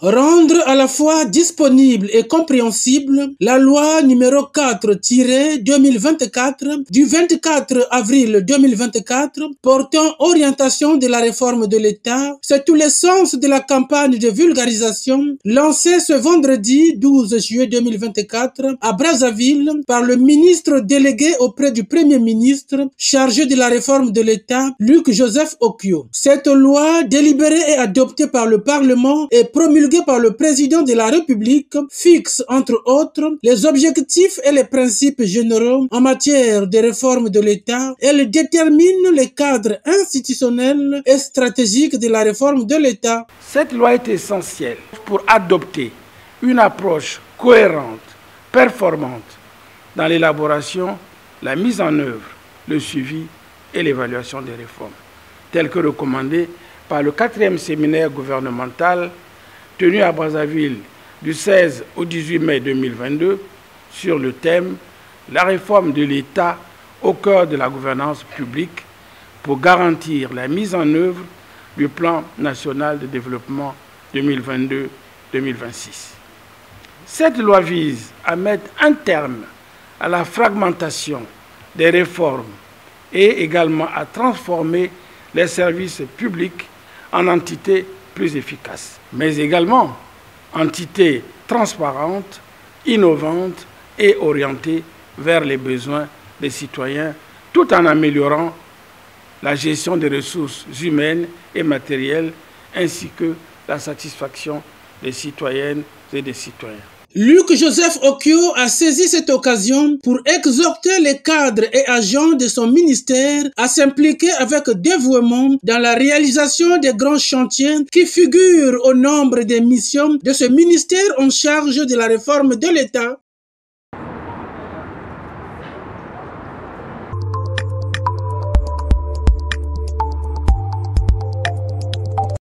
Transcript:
Rendre à la fois disponible et compréhensible la loi numéro 4-2024 du 24 avril 2024 portant orientation de la réforme de l'État, c'est tout le sens de la campagne de vulgarisation lancée ce vendredi 12 juillet 2024 à Brazzaville par le ministre délégué auprès du Premier ministre chargé de la réforme de l'État, Luc-Joseph Okio. Cette loi, délibérée et adoptée par le Parlement et promulguée par le président de la République, fixe, entre autres, les objectifs et les principes généraux en matière de réforme de l'État. Elle détermine les cadres institutionnels et stratégiques de la réforme de l'État. Cette loi est essentielle pour adopter une approche cohérente, performante dans l'élaboration, la mise en œuvre, le suivi et l'évaluation des réformes, telles que recommandées par le 4e séminaire gouvernemental tenu à Brazzaville du 16 au 18 mai 2022 sur le thème « La réforme de l'État au cœur de la gouvernance publique pour garantir la mise en œuvre du plan national de développement 2022-2026 ». Cette loi vise à mettre un terme à la fragmentation des réformes et également à transformer les services publics en entités plus efficaces, mais également entités transparentes, innovantes et orientées vers les besoins des citoyens, tout en améliorant la gestion des ressources humaines et matérielles, ainsi que la satisfaction des citoyennes et des citoyens. Luc-Joseph Okio a saisi cette occasion pour exhorter les cadres et agents de son ministère à s'impliquer avec dévouement dans la réalisation des grands chantiers qui figurent au nombre des missions de ce ministère en charge de la réforme de l'État.